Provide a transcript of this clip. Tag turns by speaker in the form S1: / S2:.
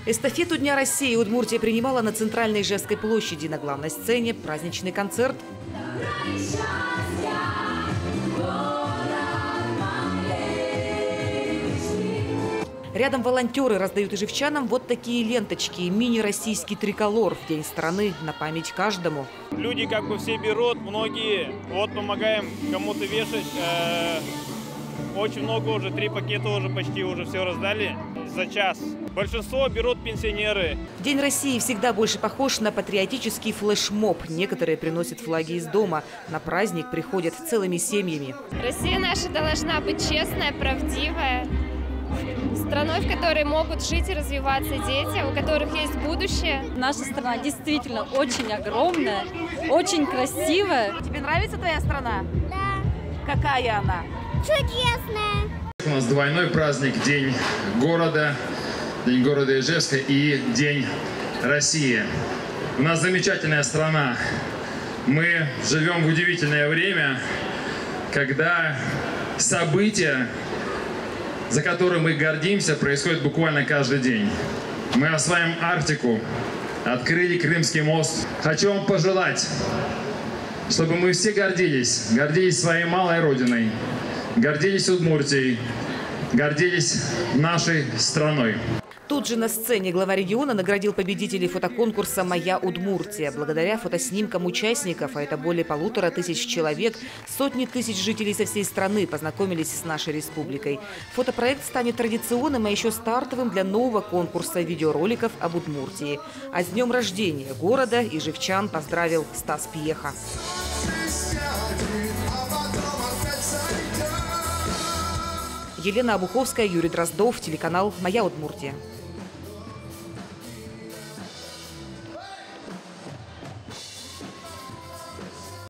S1: Эстафету Дня России Удмуртия принимала на центральной Ижевской площади. На главной сцене праздничный концерт. Рядом волонтеры раздают ижевчанам вот такие ленточки. Мини-российский триколор в День страны на память каждому.
S2: Люди как бы все берут, многие. Вот помогаем кому-то вешать. Очень много уже, 3 пакета уже почти уже все раздали за час. Большинство берут пенсионеры.
S1: День России всегда больше похож на патриотический флешмоб. Некоторые приносят флаги из дома. На праздник приходят целыми семьями.
S3: Россия наша должна быть честная, правдивая. Страной, в которой могут жить и развиваться дети, у которых есть будущее.
S4: Наша страна действительно очень огромная, очень красивая.
S1: Тебе нравится твоя страна?
S5: Да.
S1: Какая она?
S5: Чудесная.
S6: У нас двойной праздник – День города Ижевска и День России. У нас замечательная страна. Мы живем в удивительное время, когда события, за которые мы гордимся, происходят буквально каждый день. Мы осваиваем Арктику, открыли Крымский мост. Хочу вам пожелать, чтобы мы все гордились своей малой родиной, гордились Удмуртией, гордились нашей страной.
S1: Тут же на сцене глава региона наградил победителей фотоконкурса «Моя Удмуртия». Благодаря фотоснимкам участников, а это более 1500 человек, сотни тысяч жителей со всей страны познакомились с нашей республикой. Фотопроект станет традиционным, а еще стартовым для нового конкурса видеороликов об Удмуртии. А с днем рождения города ижевчан поздравил Стас Пьеха. Елена Обуховская, Юрий Дроздов, телеканал «Моя Удмуртия».